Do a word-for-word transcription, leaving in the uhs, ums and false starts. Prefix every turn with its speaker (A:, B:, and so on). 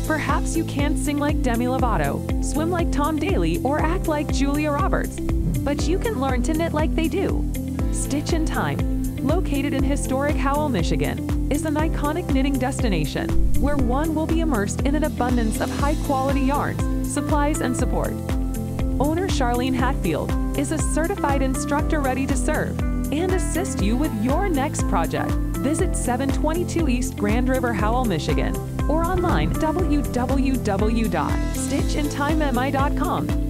A: Perhaps you can't sing like Demi Lovato, swim like Tom Daley, or act like Julia Roberts, but you can learn to knit like they do. Stitch in Time, located in historic Howell, Michigan, is an iconic knitting destination where one will be immersed in an abundance of high-quality yarns, supplies, and support. Owner Charlene Hatfield is a certified instructor ready to serve and assist you with your next project. Visit seven twenty-two East Grand River, Howell, Michigan, or online w w w dot stitch in time m i dot com.